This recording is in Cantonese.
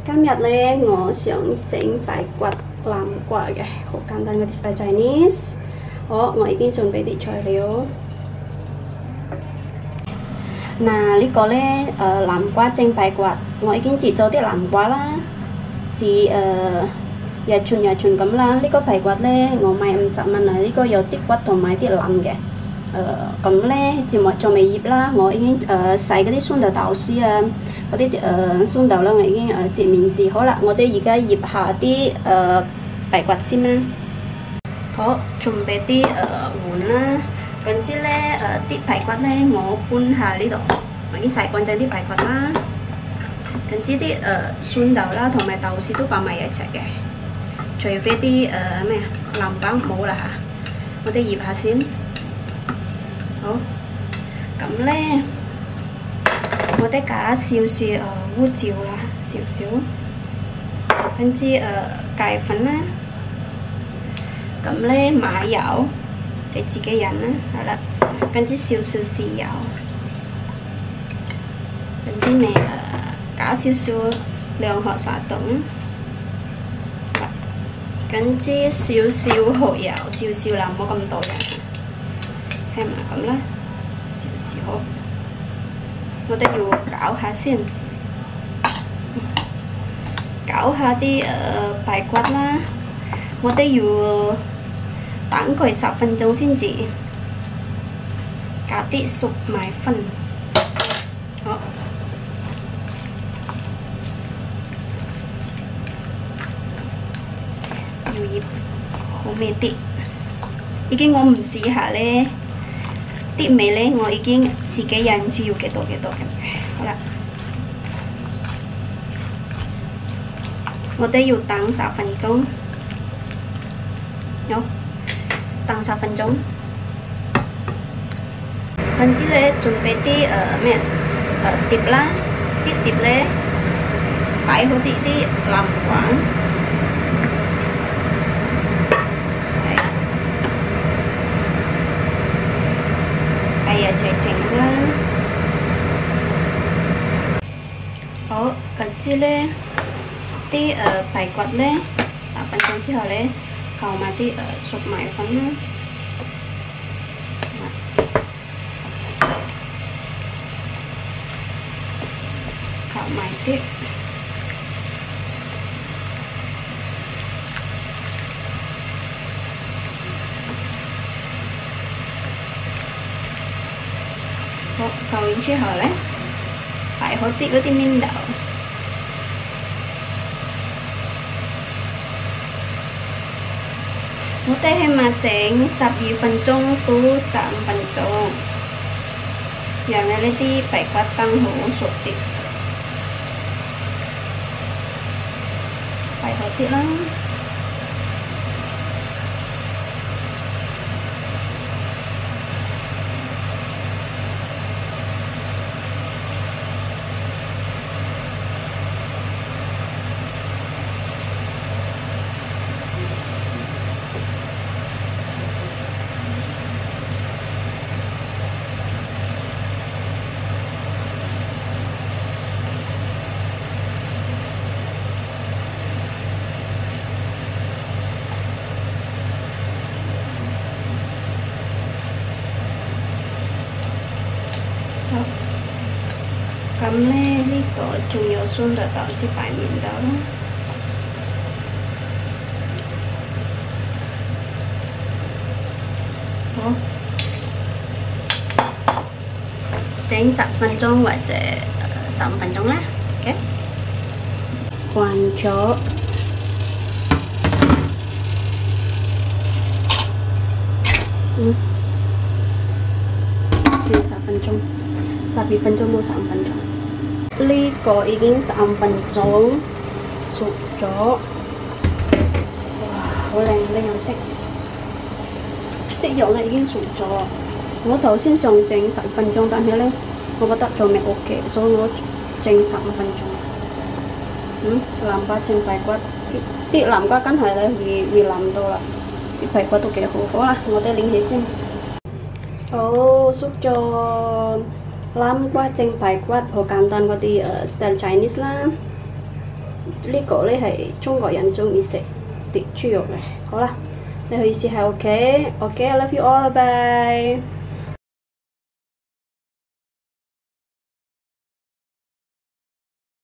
今日咧，我想整排骨南瓜嘅，好簡單嗰啲 style Chinese。好，我已經準備啲材料。嗱，呢個咧南瓜蒸排骨，我已經切咗啲南瓜啦，日寸咁啦。呢個排骨咧，我買50蚊啊，呢個有啲骨同埋啲腩嘅。咁咧仲未醃啦，我已經洗嗰啲酸豆豆絲啊，嗰啲酸豆啦，我已經切面豉好啦。我哋而家醃下啲排骨先啦。好，準備啲碗啦，跟住咧啲排骨咧，我搬下呢度，我已經洗乾淨啲排骨啦，跟住啲酸豆啦同埋豆絲都擺埋一齊嘅，除非啲咩啊南瓜冇啦嚇，我哋醃下先。好，咁咧，我哋加少少胡椒啦，少少，跟住芥粉啦，咁咧馬油你自己飲啦，係啦，跟住少少豉油，跟住咪加少少兩殼砂糖，跟住少少蠔油，少少啦，唔好咁多嘅。係咪咁啦？少少，我哋要攪下先，攪下啲排骨啦。我哋要等佢10分鐘先至，加啲粟米粉。好，要醃好味啲。已經我唔試下咧。啲味咧，我已經自己忍住要幾多嘅。好啦，我哋要等10分鐘，好，等10分鐘。跟住咧，準備啲咩碟啦，啲碟咧擺好啲南瓜。整啦，好，跟住咧啲排骨咧10分鐘之後咧，扣埋啲粟米粉啦，扣埋啲。好，扣完之後咧，擺好啲嗰啲麵豆，我哋起碼整12分鐘到15分鐘，讓呢啲排骨等好熟啲，擺好啲啦。咁咧呢個仲有酸豆豆絲擺面豆啦。好，整10分鐘或者15分鐘啦。OK， 關咗。整10分鐘，12分鐘到15分鐘。呢個已經15分鐘熟咗，哇，好靚呢顏色！啲肉咧已經熟咗。我頭先想整10分鐘，但係咧，我覺得仲未 OK，所以我整15分鐘。南瓜蒸排骨，啲南瓜梗係咧會腍到啦，啲排骨都幾好。好啦，我哋拎起先。好，熟咗。南瓜蒸排骨好簡單嗰啲style Chinese 啦， 呢個咧係中國人中意食啲豬肉嘅。好啦，你可以試下 OK，I love you all，拜拜。